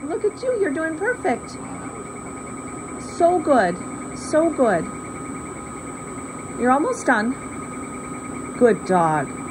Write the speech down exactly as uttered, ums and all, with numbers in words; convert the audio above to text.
Look at you, you're doing perfect. So good, so good. You're almost done. Good dog.